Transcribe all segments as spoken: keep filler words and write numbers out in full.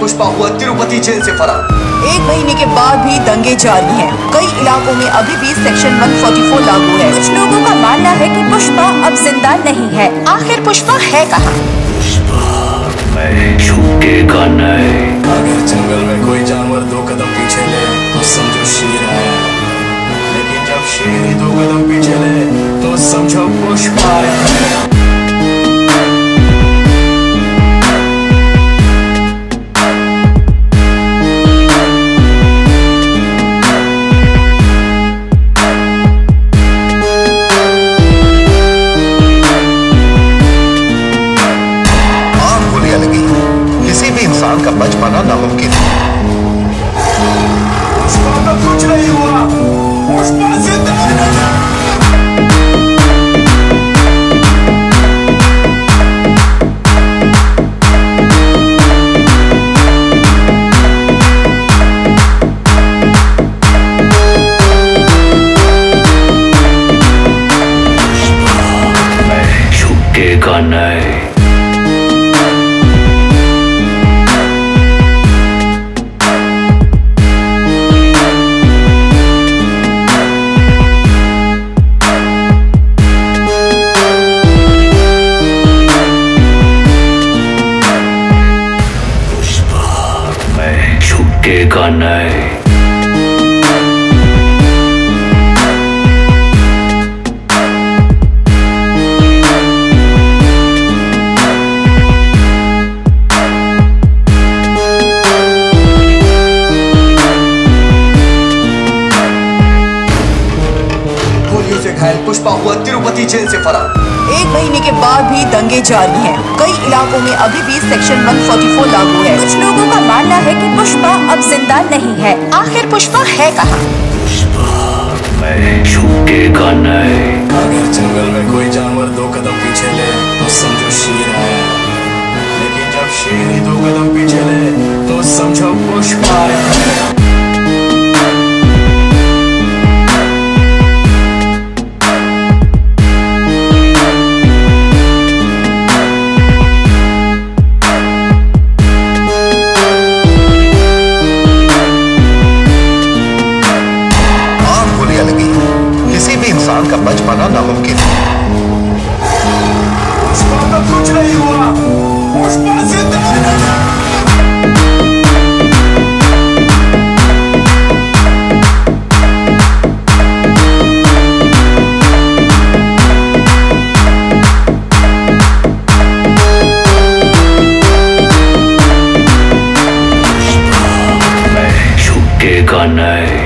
पुष्पा हुआ तिरुपति जेल से फरार। एक महीने के बाद भी दंगे जारी हैं। कई इलाकों में अभी भी सेक्शन एक सौ चौवालीस लागू है। कुछ लोगों का मानना है कि पुष्पा अब जिंदा नहीं है। आखिर पुष्पा है कहाँ? पुष्पा मैं छूटेगा नहीं। अगर जंगल में कोई जानवर दो कदम पीछे ले तो समझो शेर आया, लेकिन जब शेर ही दो कदम पीछे ले तो समझो पुष्पा आया। किसी भी इंसान का बच पाना नामुमकिन है। पुष्पा का कुछ नहीं हुआ, पुष्पा जिंदा है। मैं छूटेगा नहीं। छूटेगा नहीं। गोलियों से घायल पुष्पा हुआ तिरुपति जेल से फरार। एक महीने के बाद भी दंगे जारी हैं। कई इलाकों में अभी भी सेक्शन एक सौ चौवालीस लागू है। कुछ लोगों का मानना है कि पुष्पा अब जिंदा नहीं है। आखिर पुष्पा है कहाँ? पुष्पा मैं छूटेगा नहीं। अगर जंगल में कोई जानवर दो कदम पीछे ले तो समझो शेर आया, लेकिन जब शेर ही दो कदम पीछे ले तो समझो पुष्पा आया। किसी भी इंसान का बच पाना नामुमकिन है। पुष्पा का कुछ नहीं हुआ, पुष्पा जिंदा है। मैं छूटेगा नहीं।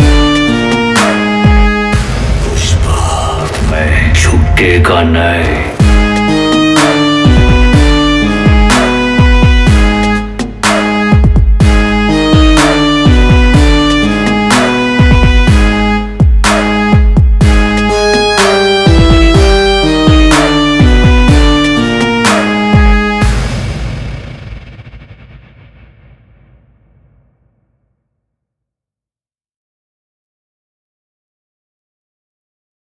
छूटेगा नहीं।